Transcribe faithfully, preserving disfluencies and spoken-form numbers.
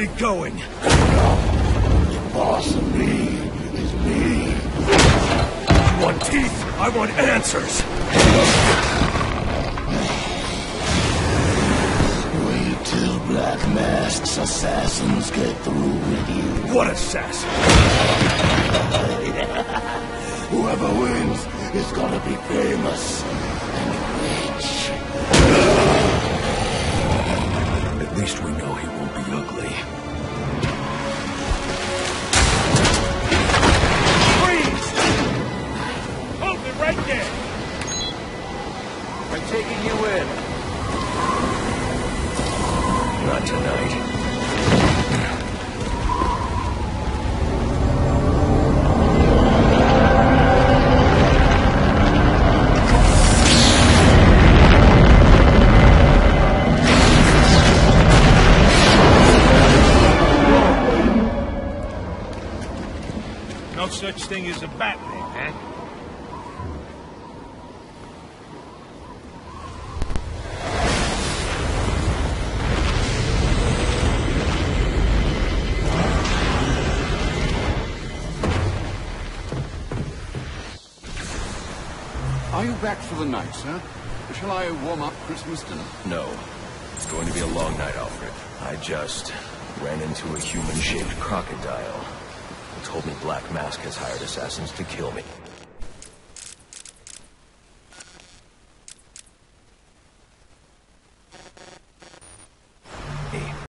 really going? The boss of me is me. You want teeth? I want answers! Wait till Black Mask's assassins get through with you. What assassin? Whoever wins is gonna be famous and rich. At least we know he won't be ugly. Freeze! Hold it right there! I'm taking you in. Not tonight. No such thing as a Batman, huh? Are you back for the night, sir? Shall I warm up Christmas dinner? No. It's going to be a long night, Alfred. I just ran into a human-shaped crocodile. He told me Black Mask has hired assassins to kill me.